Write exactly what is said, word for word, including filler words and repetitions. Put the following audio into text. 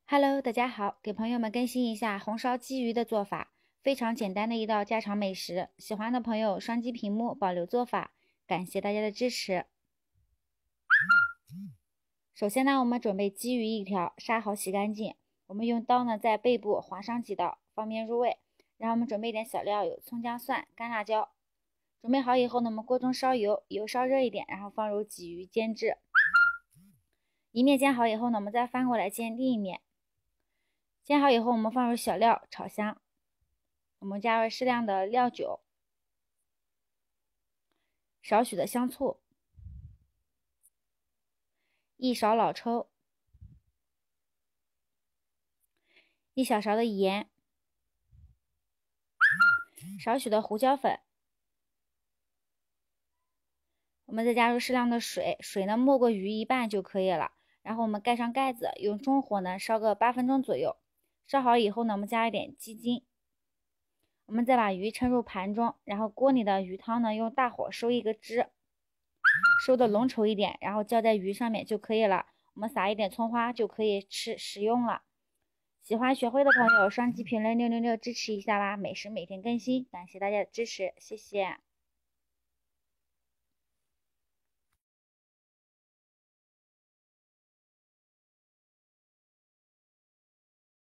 Hello，大家好，给朋友们更新一下红烧鲫鱼的做法，非常简单的一道家常美食。喜欢的朋友双击屏幕保留做法，感谢大家的支持。首先呢，我们准备鲫鱼一条，杀好洗干净。我们用刀呢在背部划上几刀，方便入味。然后我们准备一点小料，有葱姜蒜、干辣椒。准备好以后呢，我们锅中烧油，油烧热一点，然后放入鲫鱼煎制。一面煎好以后呢，我们再翻过来煎另一面。煎好以后，我们放入小料炒香，我们加入适量的料酒，少许的香醋，一勺老抽，一小勺的盐，少许的胡椒粉。我们再加入适量的水，水呢没过鱼一半就可以了。然后我们盖上盖子，用中火呢烧个八分钟左右。烧好以后呢，我们加一点鸡精。我们再把鱼盛入盘中，然后锅里的鱼汤呢用大火收一个汁，收的浓稠一点，然后浇在鱼上面就可以了。我们撒一点葱花就可以吃食用了。喜欢学会的朋友双击评论六六六支持一下吧，美食每天更新，感谢大家的支持，谢谢。